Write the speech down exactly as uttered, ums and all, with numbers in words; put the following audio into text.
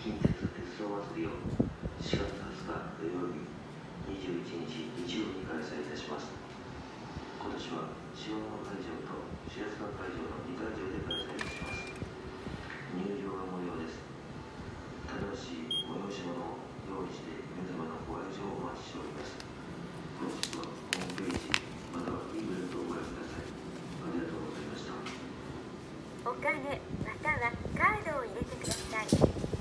近鉄鉄道祭りをしがつはつか土曜日、にじゅういちにち日曜に開催いたします。今年は塩の会場と白塚会場のにかいじょうで開催いたします。入場は無料です。ただし催し物を用意して皆様のご来場をお待ちしております。詳しくはホームページまたは E メールとご覧ください。ありがとうございました。 お金またはカードを入れてください。